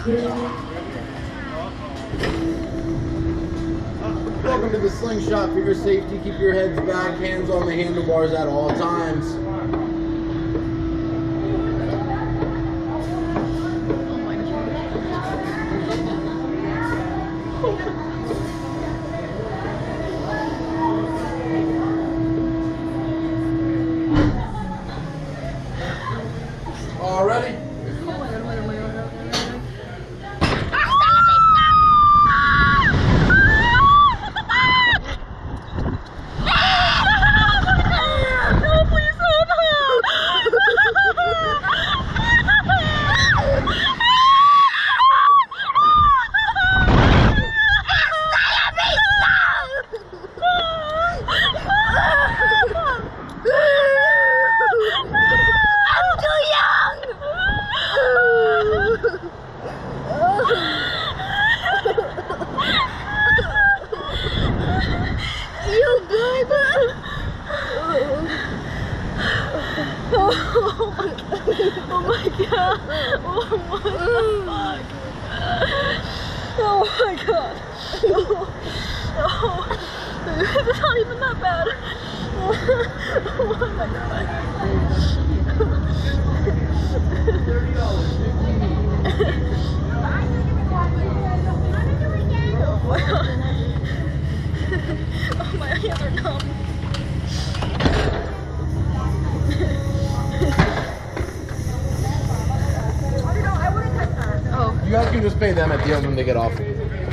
Welcome to the Slingshot. For your safety, keep your heads back, hands on the handlebars at all times. All ready? Oh my god. Oh what the fuck? Oh my god. Oh, it's not even that bad. Oh my god. Oh my hands are numb. You guys can just pay them at the end when they get off.